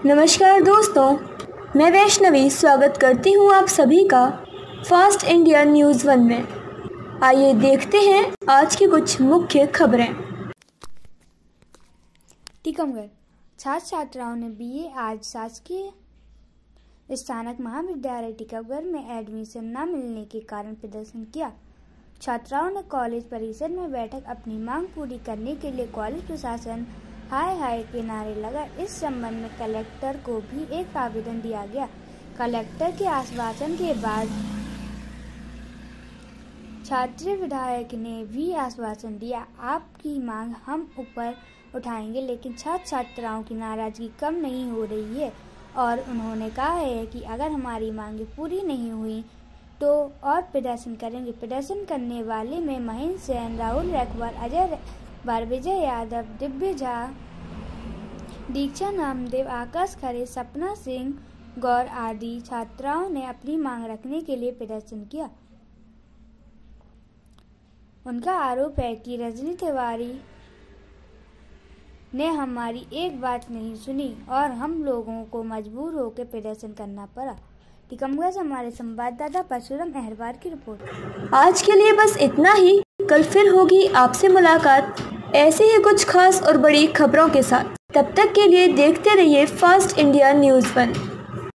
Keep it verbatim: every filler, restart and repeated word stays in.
नमस्कार दोस्तों, मैं वैष्णवी स्वागत करती हूँ आप सभी का फास्ट इंडिया न्यूज़ वन में। आइए देखते हैं आज की कुछ मुख्य खबरें। टीकमगढ़ छात्र छात्राओं ने बीए आज शासकीय स्नातक महाविद्यालय टीकमगढ़ में एडमिशन न मिलने के कारण प्रदर्शन किया। छात्राओं ने कॉलेज परिसर में बैठक अपनी मांग पूरी करने के लिए कॉलेज प्रशासन हाय हाय के नारे लगाए। इस संबंध में कलेक्टर को भी एक आवेदन दिया गया। कलेक्टर के आश्वासन के बाद छात्र विधायक ने भी आश्वासन दिया, आपकी मांग हम ऊपर उठाएंगे, लेकिन छात्र छात्राओं की नाराजगी कम नहीं हो रही है और उन्होंने कहा है कि अगर हमारी मांगें पूरी नहीं हुई तो और प्रदर्शन करेंगे। प्रदर्शन करने वाले में महेंद्र सेन, राहुल रैकवार, अजय बार, विजय यादव, दिव्य झा, दीक्षा नामदेव, आकाश खरे, सपना सिंह गौर आदि छात्राओं ने अपनी मांग रखने के लिए प्रदर्शन किया। उनका आरोप है कि रजनी तिवारी ने हमारी एक बात नहीं सुनी और हम लोगों को मजबूर होकर प्रदर्शन करना पड़ा। टीकमगढ़ से हमारे संवाददाता परशुराम अहरवार की रिपोर्ट। आज के लिए बस इतना ही। कल फिर होगी आपसे मुलाकात ऐसे ही कुछ खास और बड़ी खबरों के साथ। तब तक के लिए देखते रहिए फास्ट इंडिया न्यूज़ वन।